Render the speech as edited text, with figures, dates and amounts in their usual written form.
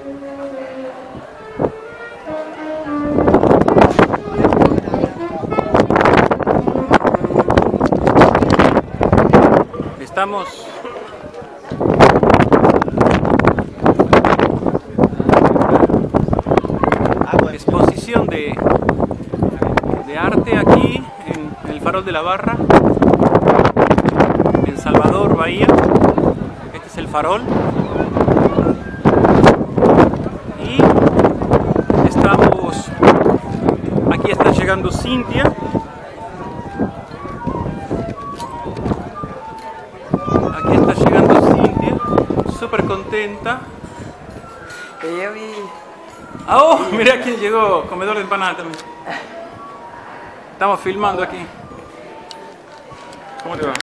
Estamos exposición de arte aquí en el Farol de la Barra, en Salvador, Bahía. Este es el farol y estamos aquí. Está llegando Cintia. Aquí está llegando Cintia, súper contenta. Yo vi. Ah, oh, mirá quién llegó, comedor de empanada también. Estamos filmando aquí. ¿Cómo te va?